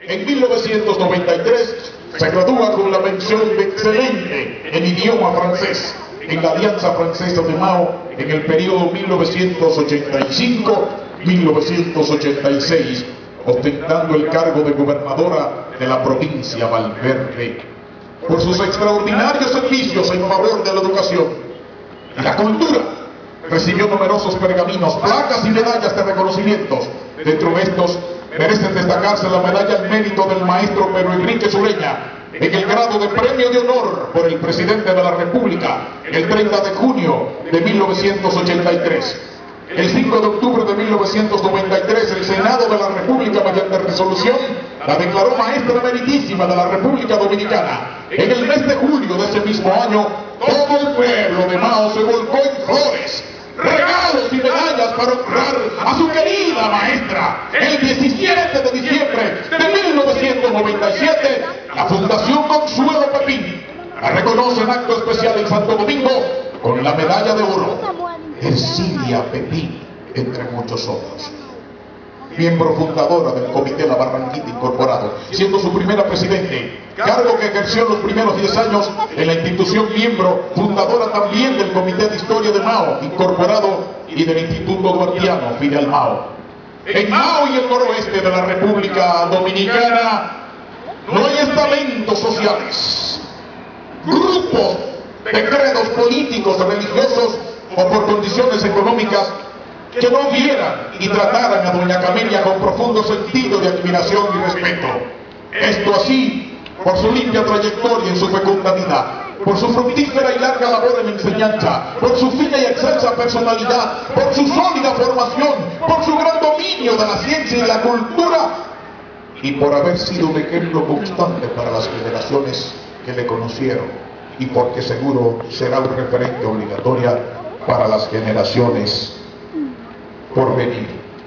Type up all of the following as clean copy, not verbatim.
En 1993 se gradúa con la mención de excelente en idioma francés en la Alianza Francesa de Mao en el periodo 1985-1986, ostentando el cargo de gobernadora de la provincia Valverde. Por sus extraordinarios servicios en favor de la educación y la cultura, recibió numerosos pergaminos, placas y medallas de reconocimientos. Dentro de estos merecen destacarse la medalla al mérito del maestro Pedro Enrique Sureña, en el grado de Premio de Honor por el Presidente de la República, el 30 de junio de 1983. El 5 de octubre de 1993, el Senado de la República, mediante resolución, la declaró maestra meritísima de la República Dominicana. En el mes de julio de ese mismo año, todo el pueblo de Mao se volcó en flores, regalos y medallas para honrar a su querida maestra. El 17 de diciembre de 1997, la Fundación Consuelo Pepín la reconoce en acto especial en Santo Domingo con la medalla de oro Ercilia Pepín, entre muchos otros. Miembro fundadora del Comité La Barranquita Incorporado, siendo su primera presidente, cargo que ejerció los primeros 10 años en la institución, miembro fundadora también del Comité de Historia de Mao Incorporado y del Instituto Duartiano Fidel Mao. En Mao y el noroeste de la República Dominicana no hay estamentos sociales, grupos de credos políticos, religiosos o por condiciones económicas que no vieran y trataran a doña Camelia con profundo sentido de admiración y respeto. Esto así por su limpia trayectoria en su fecunda vida, por su fructífera y larga labor en enseñanza, por su fina y excelsa personalidad, por su sólida formación, por su gran dominio de la ciencia y la cultura, y por haber sido un ejemplo constante para las generaciones que le conocieron, y porque seguro será un referente obligatoria para las generaciones por venir.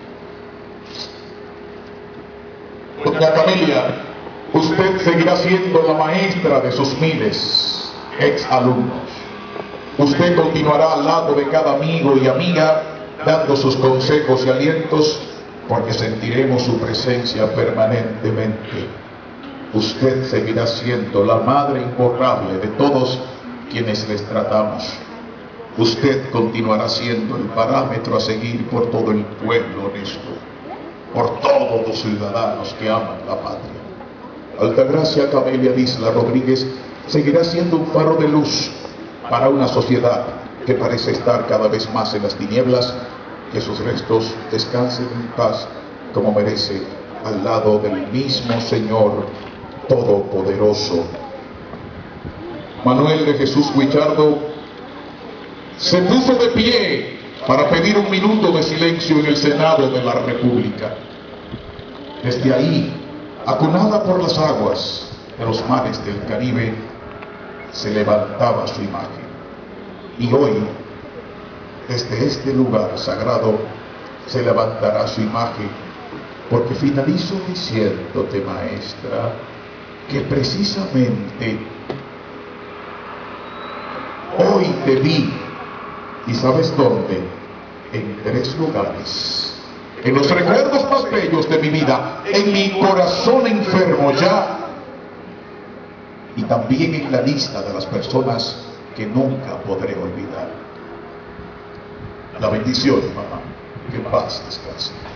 Doña Camelia, usted seguirá siendo la maestra de sus miles exalumnos. Usted continuará al lado de cada amigo y amiga, dando sus consejos y alientos, porque sentiremos su presencia permanentemente. Usted seguirá siendo la madre imborrable de todos quienes les tratamos. Usted continuará siendo el parámetro a seguir por todo el pueblo honesto, por todos los ciudadanos que aman la patria. Altagracia Camelia Disla Rodríguez seguirá siendo un faro de luz para una sociedad que parece estar cada vez más en las tinieblas. Que sus restos descansen en paz como merece, al lado del mismo Señor Todopoderoso. Manuel de Jesús Guichardo se puso de pie para pedir un minuto de silencio en el Senado de la República. Desde ahí, acunada por las aguas de los mares del Caribe, se levantaba su imagen. Y hoy, desde este lugar sagrado, se levantará su imagen, porque finalizo diciéndote, maestra, que precisamente hoy te vi. ¿Y sabes dónde? En 3 lugares. En los recuerdos más bellos de mi vida, en mi corazón enfermo ya, y también en la lista de las personas que nunca podré olvidar. La bendición, mamá. Que en paz descanse.